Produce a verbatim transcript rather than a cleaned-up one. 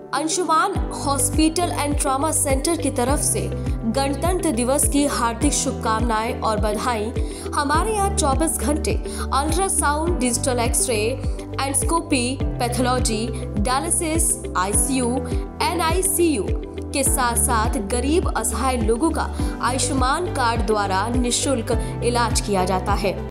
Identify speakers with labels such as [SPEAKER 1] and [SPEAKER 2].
[SPEAKER 1] Anshuman hospital and trauma centre की तरफ से गणतंत्र दिवस की हार्दिक शुभकामनाएं और बधाई। हमारे यहाँ चौबीस घंटे ultrasound, digital x-ray, endoscopy, pathology, dialysis, ICU, NICU के साथ साथ गरीब असहाय लोगों का आयुष्मान कार्ड द्वारा निःशुल्क इलाज किया जाता है।